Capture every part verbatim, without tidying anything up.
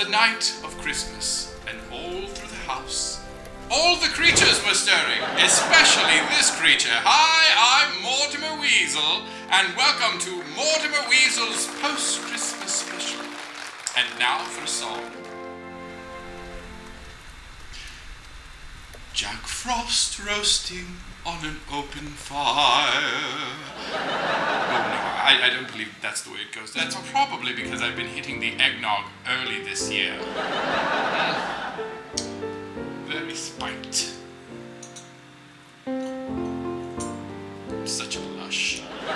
the night of Christmas, and all through the house, all the creatures were stirring, especially this creature. Hi, I'm Mortimer Weasel, and welcome to Mortimer Weasel's Post-Christmas Special. And now for a song. Jack Frost roasting on an open fire. Oh no, I, I don't believe that's the way it goes. That's probably because I've been hitting the eggnog early this year. Mm. Very spiked. Such a lush.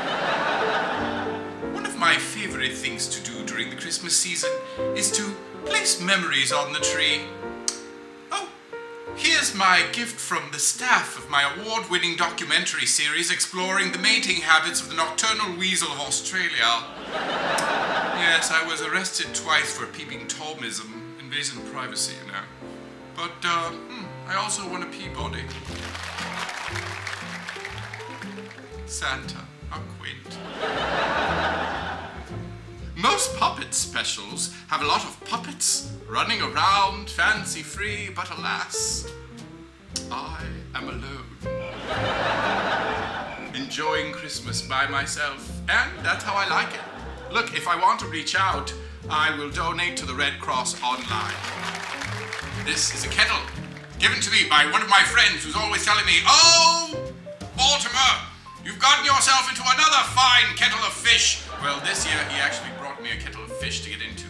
One of my favorite things to do during the Christmas season is to place memories on the tree. Oh, here's my gift from the staff of my award-winning documentary series exploring the mating habits of the nocturnal weasel of Australia. Yes, I was arrested twice for peeping Tomism, invasion of privacy, you know. But, uh, hmm, I also won a Peabody. Santa, how quaint. Most puppet specials have a lot of puppets running around, fancy-free, but alas, I am alone. Enjoying Christmas by myself, and that's how I like it. Look, if I want to reach out, I will donate to the Red Cross online. This is a kettle given to me by one of my friends who's always telling me, "Oh, Mortimer, you've gotten yourself into another fine kettle of fish." Well, this year he actually brought me a kettle of fish to get into.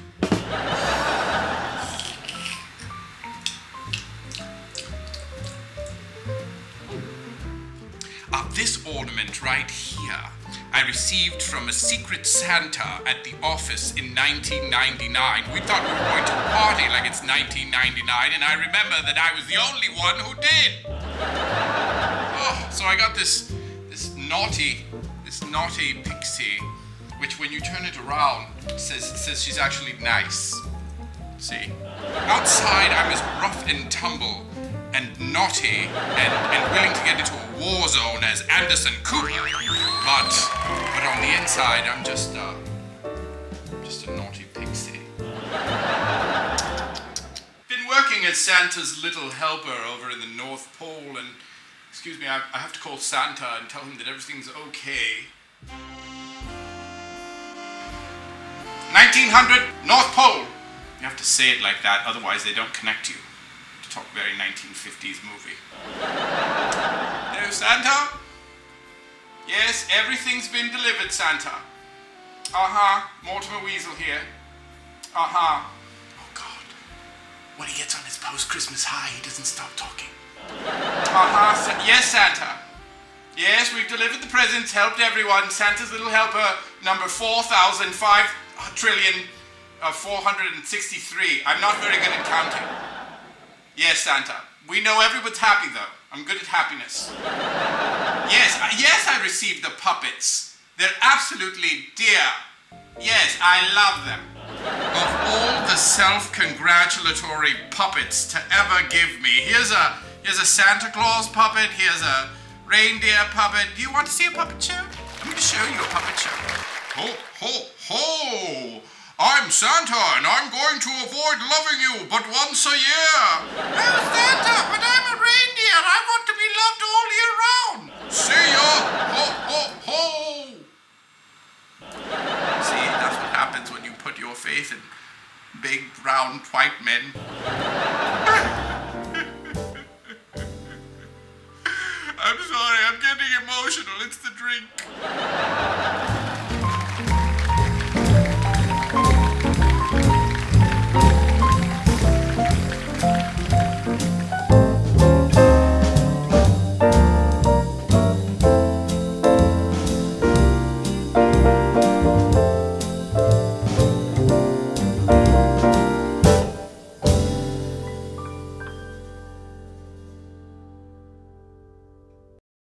Uh, this ornament right here, I received from a secret Santa at the office in nineteen ninety-nine. We thought we were going to party like it's nineteen ninety-nine, and I remember that I was the only one who did. Oh, so I got this, this naughty, this naughty pixie, which when you turn it around, it says, it says she's actually nice. See? Outside, I'm as rough and tumble and naughty and, and willing to get into a war zone as Anderson Cooper. But, but on the inside, I'm just, uh, just a naughty pixie. Been working as Santa's little helper over in the North Pole, and, excuse me, I, I have to call Santa and tell him that everything's okay. nineteen hundred, North Pole. You have to say it like that, otherwise they don't connect you. To talk very nineteen fifties movie. Hello, Santa? Yes, everything's been delivered, Santa. Uh-huh, Mortimer Weasel here. Uh-huh. Oh, God. When he gets on his post-Christmas high, he doesn't stop talking. Uh-huh, Sa yes, Santa. Yes, we've delivered the presents, helped everyone. Santa's little helper, number four thousand five trillion, uh, four hundred sixty-three. I'm not very good at counting. Yes, Santa. We know everyone's happy, though. I'm good at happiness. Yes, uh, yes, I received the puppets. They're absolutely dear. Yes, I love them. Of all the self-congratulatory puppets to ever give me, here's a, here's a Santa Claus puppet, here's a reindeer puppet. Do you want to see a puppet show? I'm going to show you a puppet show. Ho, ho, ho! I'm Santa, and I'm going to avoid loving you but once a year. Oh, Santa, but I'm a reindeer. I want to be loved all year round. See ya! Ho, ho, ho! See, that's what happens when you put your faith in big, round, white men. I'm sorry, I'm getting emotional. It's the drink.